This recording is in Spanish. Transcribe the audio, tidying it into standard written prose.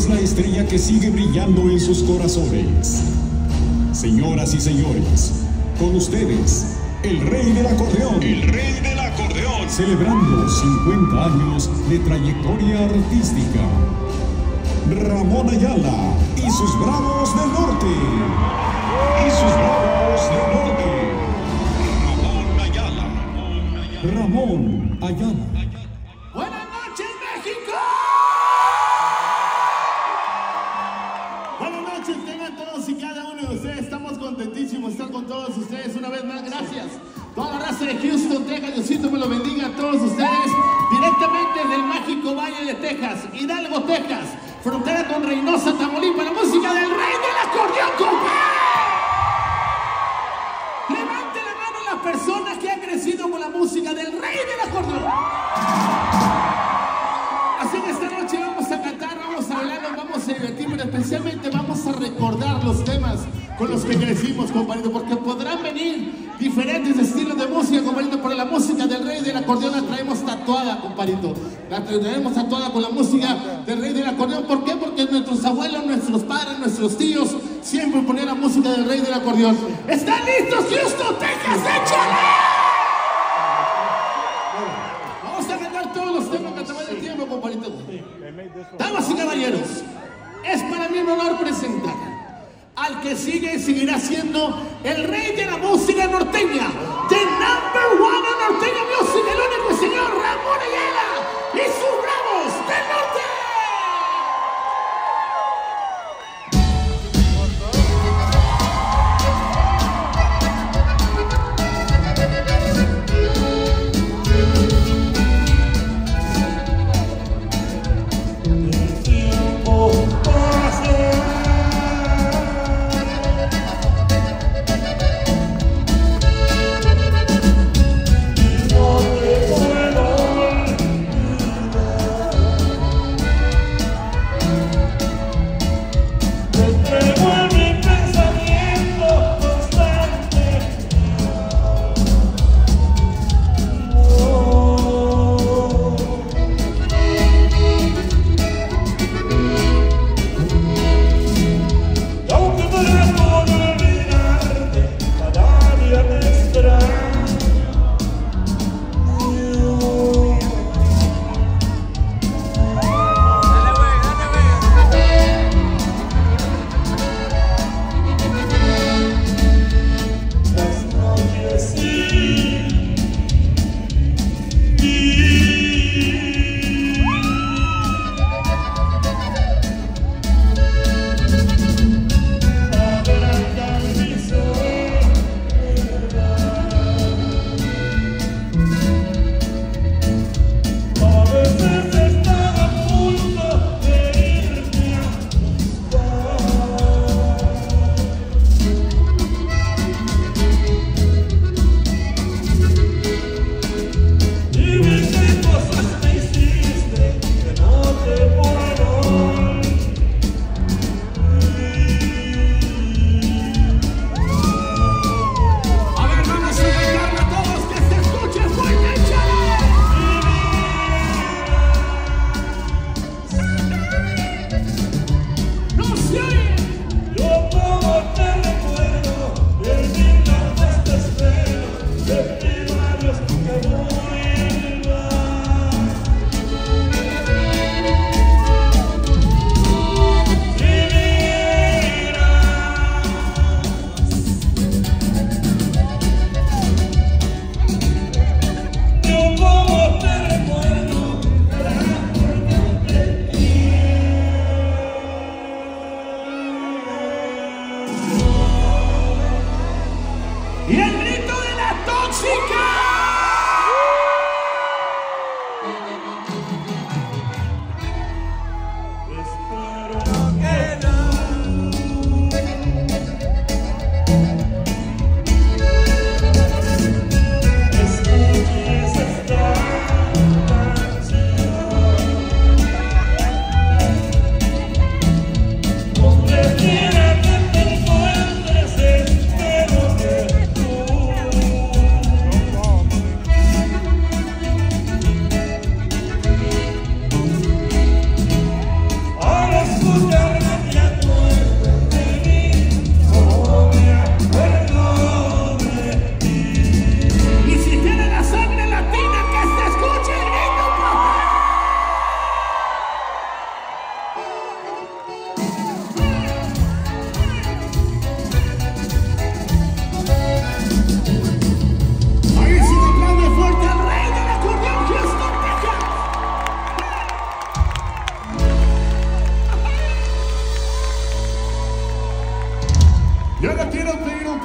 la estrella que sigue brillando en sus corazones. Señoras y señores, con ustedes, el rey del acordeón. El rey del acordeón. Celebrando 50 años de trayectoria artística. Ramón Ayala y sus Bravos del Norte. Y sus Bravos del Norte. Ramón Ayala. Ramón Ayala. ¡Buenas noches, México! Buenas noches, tengan todos y cada uno de ustedes. Estamos contentísimos de estar con todos ustedes una vez más. Gracias. Toda la raza de Houston, Texas, Diosito me lo bendiga a todos ustedes. Directamente del mágico Valle de Texas, Hidalgo, Texas, frontera con Reynosa, Tamaulipas, la música del rey del acordeón, compadre. Levante la mano a las personas que han crecido con la música del rey del acordeón. Así que esta noche vamos a cantar, vamos a bailar, nos vamos a divertir, pero especialmente vamos a recordar los temas con los que crecimos, compadrito, porque podrán venir diferentes estilos de música, compadrito, pero la música del rey del acordeón la traemos tatuada, compadrito. La traemos tatuada con la música del rey del acordeón. ¿Por qué? Porque nuestros abuelos, nuestros padres, nuestros tíos siempre ponían la música del rey del acordeón. ¿Están listos, Houston, Texas? ¡Échale! Vamos a cantar todos los temas que a través del tiempo, compadrito. Damas y caballeros, es para mí un honor presentar al que sigue y seguirá siendo el rey de la música norteña, the number one en norteña music, el único señor Ramón Ayala y sus Bravos del Norte. Y el grito de la tóxica.